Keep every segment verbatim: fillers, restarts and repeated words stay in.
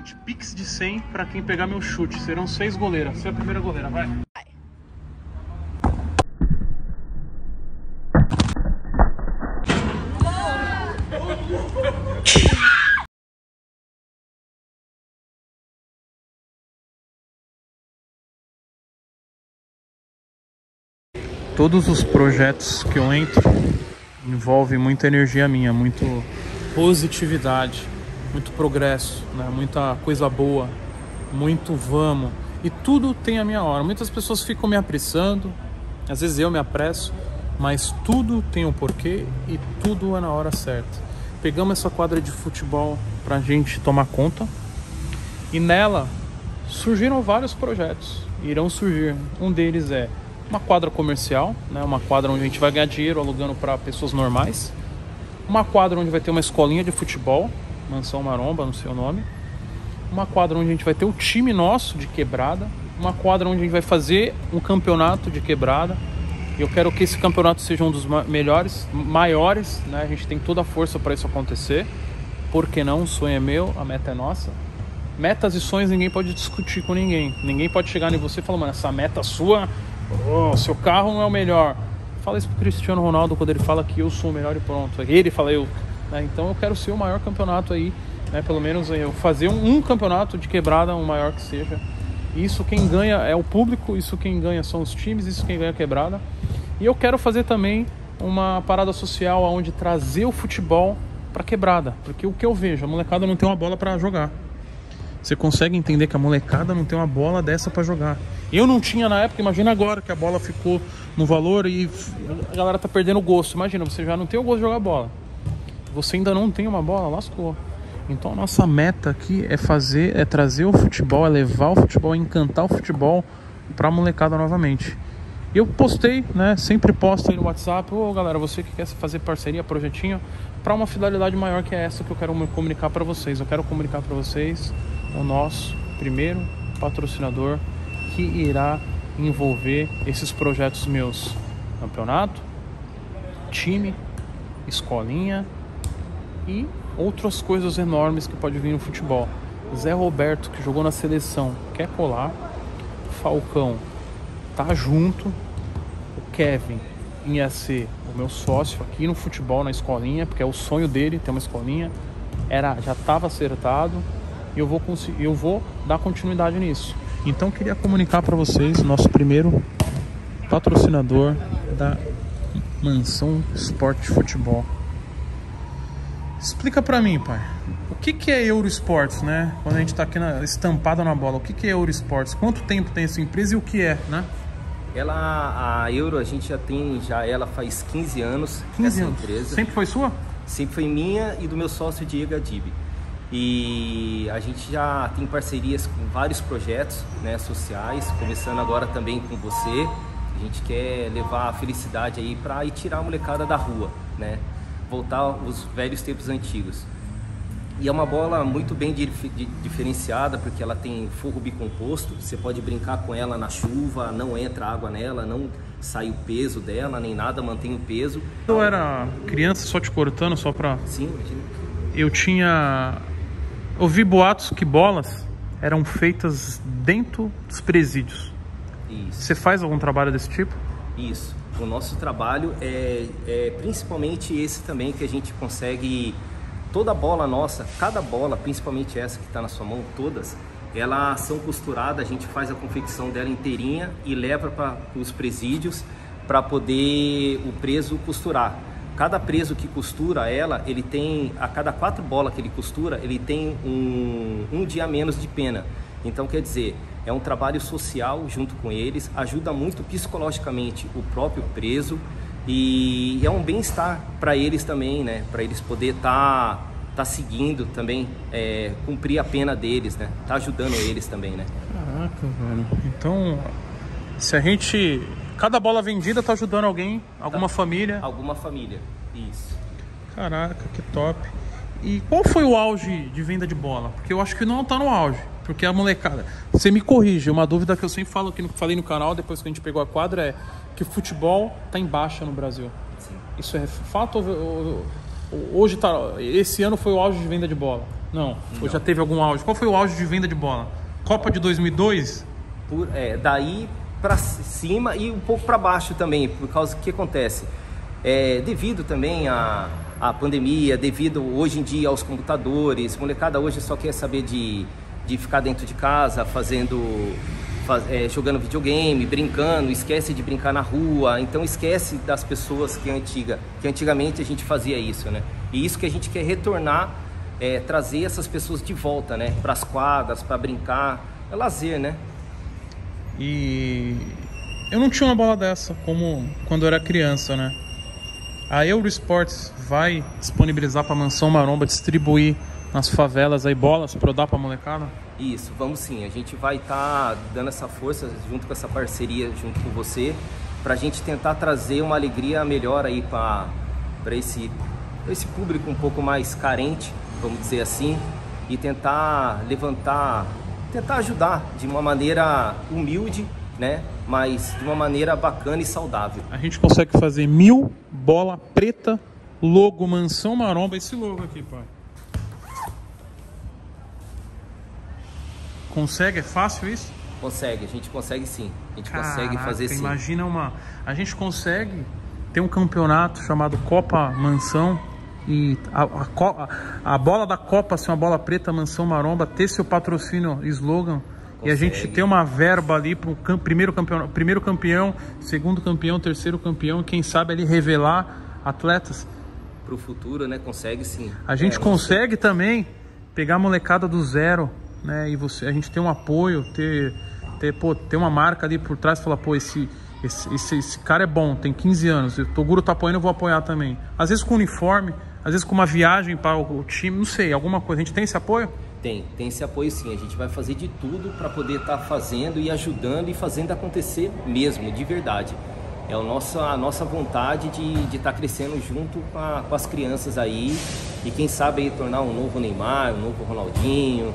chute. Pix de cem pra quem pegar meu chute. Serão seis goleiras. Você é a primeira goleira, vai. Vai. Todos os projetos que eu entro envolvem muita energia minha, muito positividade, muito progresso, né? Muita coisa boa, muito vamos. E tudo tem a minha hora. Muitas pessoas ficam me apressando, às vezes eu me apresso, mas tudo tem um porquê e tudo é na hora certa. Pegamos essa quadra de futebol pra gente tomar conta e nela surgiram vários projetos, irão surgir. Um deles é uma quadra comercial, né? Uma quadra onde a gente vai ganhar dinheiro alugando para pessoas normais. Uma quadra onde vai ter uma escolinha de futebol, Mansão Maromba, no seu nome. Uma quadra onde a gente vai ter o time nosso de quebrada. Uma quadra onde a gente vai fazer um campeonato de quebrada. Eu quero que esse campeonato seja um dos melhores, maiores, né? A gente tem toda a força para isso acontecer. Por que não? O sonho é meu, a meta é nossa. Metas e sonhos ninguém pode discutir com ninguém. Ninguém pode chegar em você e falar, mano, essa meta sua... Oh, seu carro não é o melhor. Fala isso pro Cristiano Ronaldo quando ele fala que eu sou o melhor e pronto. Ele fala eu, né? Então eu quero ser o maior campeonato aí, né? Pelo menos eu fazer um, um campeonato de quebrada, o maior que seja. Isso quem ganha é o público, isso quem ganha são os times, isso quem ganha é quebrada. E eu quero fazer também uma parada social onde trazer o futebol pra quebrada, porque o que eu vejo, a molecada não tem uma bola pra jogar. Você consegue entender que a molecada não tem uma bola dessa pra jogar. Eu não tinha na época, imagina agora que a bola ficou no valor e a galera tá perdendo o gosto. Imagina, você já não tem o gosto de jogar bola. Você ainda não tem uma bola, lascou. Então a nossa meta aqui é fazer, é trazer o futebol, é levar o futebol, é encantar o futebol pra molecada novamente. Eu postei, né, sempre posto aí no WhatsApp, ô galera, você que quer fazer parceria, projetinho, pra uma finalidade maior que é essa que eu quero comunicar pra vocês. Eu quero comunicar pra vocês o nosso primeiro patrocinador que irá envolver esses projetos meus: campeonato, time, escolinha e outras coisas enormes que pode vir no futebol. Zé Roberto, que jogou na seleção, quer colar. Falcão tá junto. O Kevin ia ser o meu sócio aqui no futebol, na escolinha, porque é o sonho dele ter uma escolinha. Era, já estava acertado. E eu vou, eu vou dar continuidade nisso. Então queria comunicar para vocês o nosso primeiro patrocinador da Mansão Esporte Futebol. Explica para mim, pai, o que, que é Eurosports, né? Quando a gente tá aqui na, estampado na bola, o que, que é Eurosports? Quanto tempo tem essa empresa e o que é, né? Ela, a Euro, a gente já tem, já ela faz quinze anos, quinze essa anos. empresa. Sempre foi sua? Sempre foi minha e do meu sócio Diego Adib. E a gente já tem parcerias com vários projetos, né, sociais, começando agora também com você. A gente quer levar a felicidade aí para ir tirar a molecada da rua, né? Voltar aos velhos tempos antigos. E é uma bola muito bem dif diferenciada, porque ela tem forro bicomposto. Você pode brincar com ela na chuva, não entra água nela, não sai o peso dela, nem nada, mantém o peso. Eu era criança, só te cortando, só pra... Sim, imagina. Eu tinha... Ouvi boatos que bolas eram feitas dentro dos presídios. Isso. Você faz algum trabalho desse tipo? Isso. O nosso trabalho é, é principalmente esse também, que a gente consegue... Toda bola nossa, cada bola, principalmente essa que está na sua mão, todas, elas são costuradas, a gente faz a confecção dela inteirinha e leva para os presídios para poder o preso costurar. Cada preso que costura ela, ele tem, a cada quatro bolas que ele costura, ele tem um, um dia a menos de pena. Então, quer dizer, é um trabalho social junto com eles, ajuda muito psicologicamente o próprio preso e é um bem-estar para eles também, né? Para eles poder estar tá, tá seguindo também, é, cumprir a pena deles, né? Tá ajudando eles também, né? Caraca, velho. Então, se a gente... Cada bola vendida tá ajudando alguém, alguma tá. família. Alguma família, isso. Caraca, que top. E qual foi o auge de venda de bola? Porque eu acho que não tá no auge. Porque a molecada... Você me corrige, uma dúvida que eu sempre falo, que no, falei no canal, depois que a gente pegou a quadra, é que o futebol tá em baixa no Brasil. Sim. Isso é fato ou, ou, ou, hoje tá... Esse ano foi o auge de venda de bola? Não. Não. Ou já teve algum auge? Qual foi o auge de venda de bola? Copa de dois mil e dois? Por, é, daí para cima e um pouco para baixo também, por causa do que acontece. É, devido também à, à pandemia, devido hoje em dia aos computadores, molecada hoje só quer saber de, de ficar dentro de casa, fazendo, faz, é, jogando videogame, brincando, esquece de brincar na rua, então esquece das pessoas que, antiga, que antigamente a gente fazia isso, né? E isso que a gente quer retornar, é, trazer essas pessoas de volta, né? Para as quadras, para brincar, é lazer, né? E eu não tinha uma bola dessa como quando eu era criança, né? A Eurosports vai disponibilizar para Mansão Maromba distribuir nas favelas aí bolas para dar para molecada? Isso, vamos sim. A gente vai estar tá dando essa força junto com essa parceria, junto com você, para a gente tentar trazer uma alegria melhor aí para esse, esse público um pouco mais carente, vamos dizer assim, e tentar levantar, tentar ajudar de uma maneira humilde, né? Mas de uma maneira bacana e saudável. A gente consegue fazer mil bola preta, logo Mansão Maromba, esse logo aqui, pai. Consegue? É fácil isso? Consegue, a gente consegue sim. A gente Caraca, consegue fazer sim. Imagina uma... A gente consegue ter um campeonato chamado Copa Mansão e a, a, a bola da Copa ser uma bola preta Mansão Maromba, ter seu patrocínio slogan. Consegue. E a gente ter uma verba ali para o primeiro campeão, primeiro campeão, segundo campeão, terceiro campeão, quem sabe ali revelar atletas. Para o futuro, né? Consegue sim. A gente é, consegue também pegar a molecada do zero, né? E você, a gente ter um apoio, ter, ter, pô, ter uma marca ali por trás e falar, pô, esse, esse, esse, esse cara é bom, tem quinze anos, o Toguro tá apoiando, eu vou apoiar também. Às vezes com uniforme, às vezes com uma viagem para o time, não sei, alguma coisa. A gente tem esse apoio? Tem, tem esse apoio sim. A gente vai fazer de tudo para poder estar tá fazendo e ajudando e fazendo acontecer mesmo, de verdade. É a nossa, a nossa vontade de estar tá crescendo junto com, a, com as crianças aí e quem sabe aí tornar um novo Neymar, um novo Ronaldinho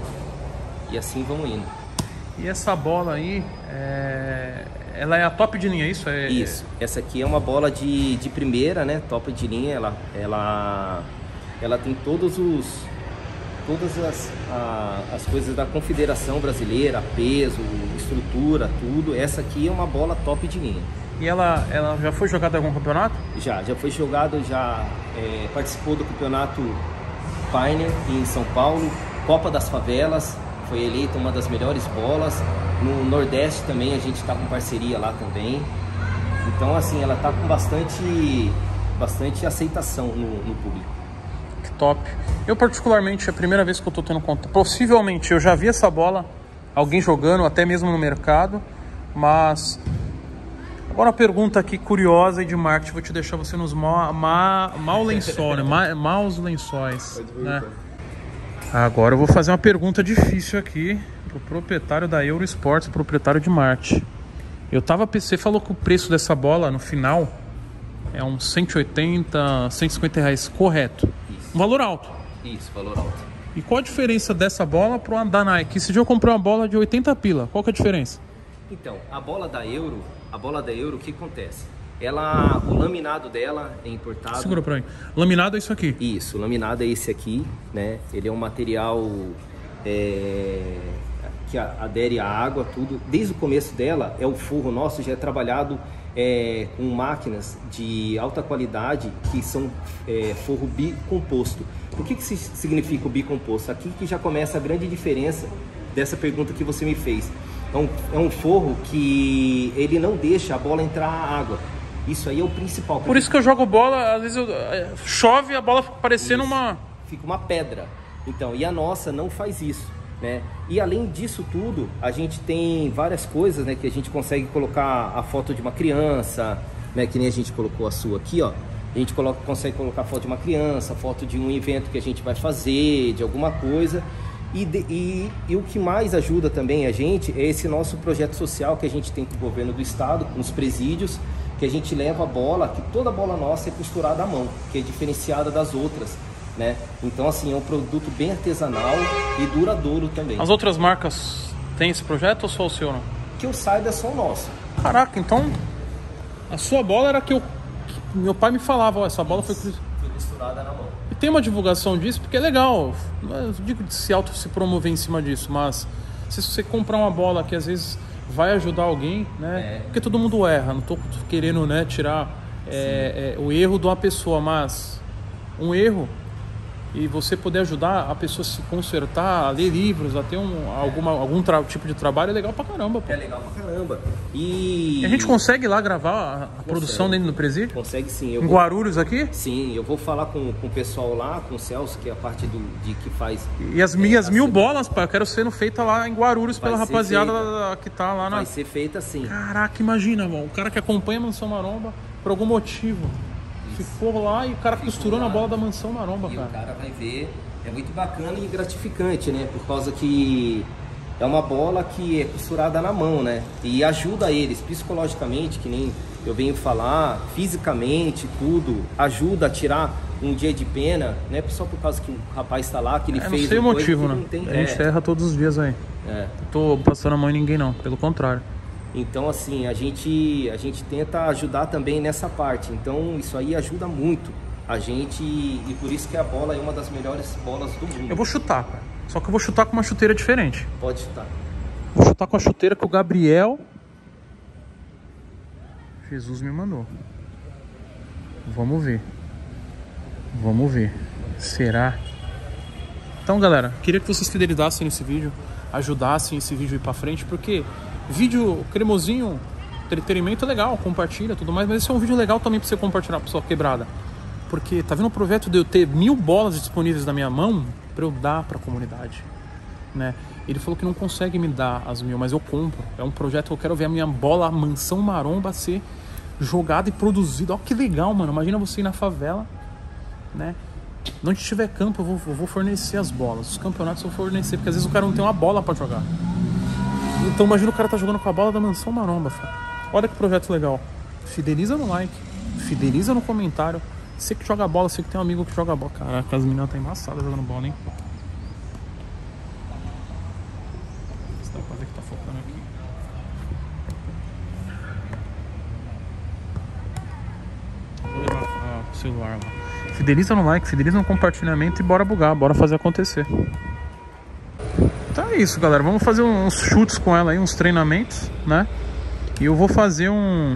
e assim vamos indo. E essa bola aí, é... ela é a top de linha, isso? É... Isso, essa aqui é uma bola de, de primeira, né? Top de linha, ela, ela, ela tem todos os... todas as, a, as coisas da Confederação Brasileira, peso, estrutura, tudo. Essa aqui é uma bola top de linha. E ela, ela já foi jogada em algum campeonato? Já, já foi jogado, já é, participou do campeonato Pioneer em São Paulo, Copa das Favelas, foi eleita uma das melhores bolas. No Nordeste também a gente está com parceria lá também. Então assim, ela está com bastante, bastante aceitação no, no público. Top. Eu particularmente, é a primeira vez que eu tô tendo conta, possivelmente eu já vi essa bola, alguém jogando, até mesmo no mercado, mas agora uma pergunta aqui curiosa e de marketing, vou te deixar você nos ma, ma, mal lençol, né? Ma, maus lençóis, né? Agora eu vou fazer uma pergunta difícil aqui pro proprietário da Eurosports, proprietário de marketing. Eu tava, você falou que o preço dessa bola no final é uns cento e oitenta, cento e cinquenta reais, correto? Um valor alto. Isso, valor alto. E qual a diferença dessa bola para uma da Nike? Esse dia eu comprei uma bola de oitenta pila. Qual que é a diferença? Então, a bola da Euro, a bola da Euro, o que acontece? Ela, o laminado dela é importado. Segura para mim. Laminado é isso aqui? Isso, o laminado é esse aqui, né? Ele é um material é, que adere à água, tudo. Desde o começo dela, é o forro nosso, já é trabalhado É, com máquinas de alta qualidade que são é, forro bicomposto. O que, que significa o bicomposto? Aqui que já começa a grande diferença dessa pergunta que você me fez. É um, é um forro que ele não deixa a bola entrar a água. Isso aí é o principal. Por isso que eu jogo bola, às vezes eu, chove e a bola fica parecendo isso. uma... Fica uma pedra. Então, e a nossa não faz isso. Né? E além disso tudo, a gente tem várias coisas, né, que a gente consegue colocar a foto de uma criança, né, que nem a gente colocou a sua aqui, ó. A gente coloca, consegue colocar a foto de uma criança, foto de um evento que a gente vai fazer, de alguma coisa. E, de, e, e o que mais ajuda também a gente é esse nosso projeto social que a gente tem com o governo do estado, nos presídios, que a gente leva a bola, que toda a bola nossa é costurada à mão, que é diferenciada das outras. Né? Então assim, é um produto bem artesanal e duradouro também. As outras marcas têm esse projeto ou só o seu não? Que eu saiba é só o nosso. Caraca, então a sua bola era que, eu, que meu pai me falava, ó, essa bola foi... foi costurada na mão. tem uma divulgação disso, porque é legal. Eu digo de se auto se promover em cima disso, mas se você comprar uma bola que às vezes vai ajudar alguém, né? É. Porque todo mundo erra, não tô querendo, né, tirar é, é, o erro de uma pessoa, mas um erro e você poder ajudar a pessoa a se consertar, a ler livros, a ter um, alguma, algum tra- tipo de trabalho é legal pra caramba. Pô. É legal pra caramba. E... e a gente consegue lá gravar a, a produção dentro do presídio? Consegue sim. Eu em vou... Guarulhos aqui? Sim, eu vou falar com, com o pessoal lá, com o Celso, que é a parte do, de que faz... E as minhas é, mil assim, bolas, pá, eu quero sendo feita lá em Guarulhos pela rapaziada da, que tá lá na... Vai ser feita sim. Caraca, imagina, mano, o cara que acompanha a Mansão Maromba, por algum motivo, isso. Ficou lá e o cara Ficou costurou lá. Na bola da Mansão Maromba, e cara. o cara vai ver... É muito bacana e gratificante, né? Por causa que é uma bola que é costurada na mão, né? E ajuda eles psicologicamente, que nem eu venho falar, fisicamente, tudo. Ajuda a tirar um dia de pena, né? Só por causa que o rapaz está lá, que ele é, fez... Não sei o motivo, né? Tem... A gente é. erra todos os dias aí. É. Não tô passando a mão em ninguém, não. Pelo contrário. Então, assim, a gente, a gente tenta ajudar também nessa parte. Então, isso aí ajuda muito a gente, e por isso que a bola é uma das melhores bolas do mundo. Eu vou chutar, cara. Só que eu vou chutar com uma chuteira diferente. Pode chutar. Vou chutar com a chuteira que o Gabriel Jesus me mandou. Vamos ver. Vamos ver. Será? Então, galera, queria que vocês fidelizassem nesse vídeo, ajudassem esse vídeo a ir pra frente, porque vídeo cremosinho, entretenimento é legal, compartilha tudo mais, mas esse é um vídeo legal também pra você compartilhar pra sua quebrada. Porque tá vendo o projeto de eu ter mil bolas disponíveis na minha mão para eu dar para a comunidade, né? Ele falou que não consegue me dar as mil, mas eu compro. É um projeto que eu quero ver a minha bola, a Mansão Maromba, ser jogada e produzida. Olha que legal, mano. Imagina você ir na favela, né? Onde tiver campo, eu vou, eu vou fornecer as bolas. Os campeonatos eu vou fornecer, porque às vezes o cara não tem uma bola para jogar. Então imagina o cara tá jogando com a bola da Mansão Maromba, filho. Olha que projeto legal. Fideliza no like, fideliza no comentário. Você que joga bola, você que tem um amigo que joga bola. Caraca, as meninas tá embaçadas jogando bola, hein? Esse rapaz que tá focando aqui. Vou levar ah, o celular lá. Fideliza no like, fideliza no compartilhamento e bora bugar, bora fazer acontecer. Então é isso, galera. Vamos fazer uns chutes com ela aí, uns treinamentos, né? E eu vou fazer um...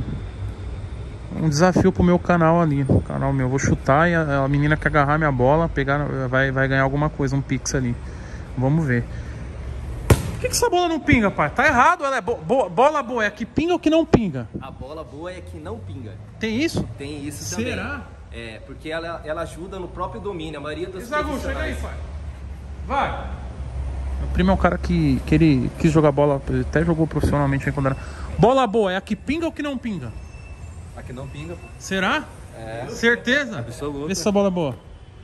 um desafio pro meu canal ali, o canal meu, eu vou chutar e a, a menina que agarrar minha bola, pegar, vai, vai ganhar alguma coisa, um pix ali. Vamos ver. Por que, que essa bola não pinga, pai? Tá errado, ela é bo bo bola boa, é a que pinga ou que não pinga? A bola boa é a que não pinga. Tem isso? Tem isso também. Será? É, porque ela, ela ajuda no próprio domínio, a maioria dos Isagu, chega aí, pai. Vai. Meu primo é um cara que, que ele quis jogar bola, ele até jogou profissionalmente aí quando era... Bola boa, é a que pinga ou que não pinga? A que não pinga, pô. Será? É. Certeza? Absoluta. Vê se essa bola é boa.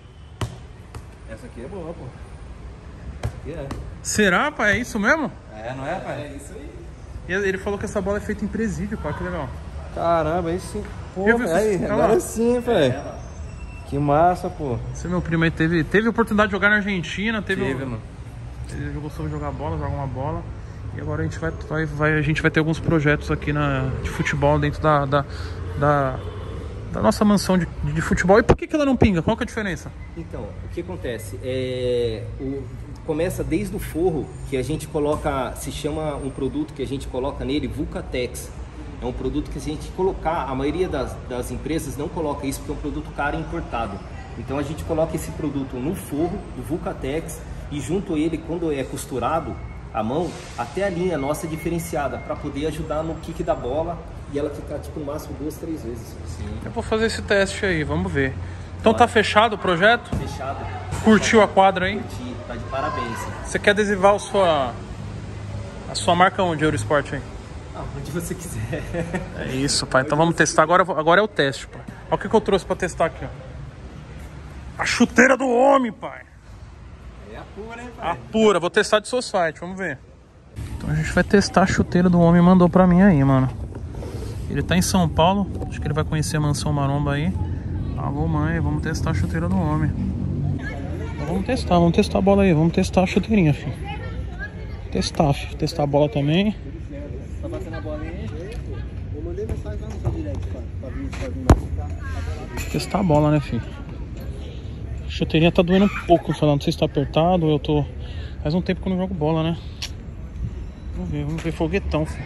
Essa aqui é boa, pô. Aqui é. Será, pai? É isso mesmo? É, não é, pai? É isso aí. E ele falou que essa bola é feita em presídio, pai. Que legal. Caramba, aí sim. Pô, Eu vi aí, você... agora sim, pai. É, que massa, pô. Esse meu primo aí teve, teve oportunidade de jogar na Argentina. Teve, teve, mano. Ele gostou de jogar bola, jogar uma bola. E agora a gente vai, vai, vai, a gente vai ter alguns projetos aqui na, de futebol dentro da, da, da, da nossa mansão de, de futebol. E por que, que ela não pinga? Qual que é a diferença? Então, o que acontece? É, o, começa desde o forro, que a gente coloca, se chama um produto que a gente coloca nele, Vulcatex. É um produto que a gente colocar, a maioria das, das empresas não coloca isso porque é um produto caro e importado. Então a gente coloca esse produto no forro, do Vulcatex, e junto a ele, quando é costurado, a mão, até a linha nossa diferenciada, para poder ajudar no kick da bola e ela ficar tipo no máximo duas, três vezes. Sim. Eu vou fazer esse teste aí, vamos ver. Então tá fechado o projeto? Fechado. Curtiu a quadra aí? Curti, tá de parabéns. Você quer adesivar a sua, a sua marca onde, Eurosport aí? Ah, onde você quiser. É isso, pai. Então vamos testar. Agora, agora é o teste, pai. Olha o que, que eu trouxe pra testar aqui, ó. A chuteira do homem, pai. É a pura, hein, pai? A pura. Vou testar de seu site, vamos ver. Então a gente vai testar a chuteira do homem. Mandou pra mim aí, mano. Ele tá em São Paulo. Acho que ele vai conhecer a Mansão Maromba aí. Alô, mãe. Vamos testar a chuteira do homem. Então, vamos testar, vamos testar a bola aí. Vamos testar a chuteirinha, filho. Testar, filho. Testar a bola também. Tá batendo a bola aí? Eu mandei mensagem lá no seu direct, pra vir, pra vir mais. Testar a bola, né, filho? Chuteirinha tá doendo um pouco, falando, não sei se tá apertado ou eu tô... Faz um tempo que eu não jogo bola, né? Vamos ver, vamos ver foguetão, filho.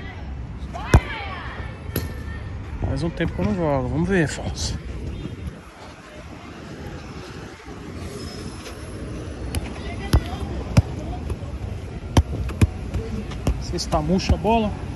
Faz um tempo que eu não jogo, vamos ver, Afonso. Não sei se tá murcha a bola.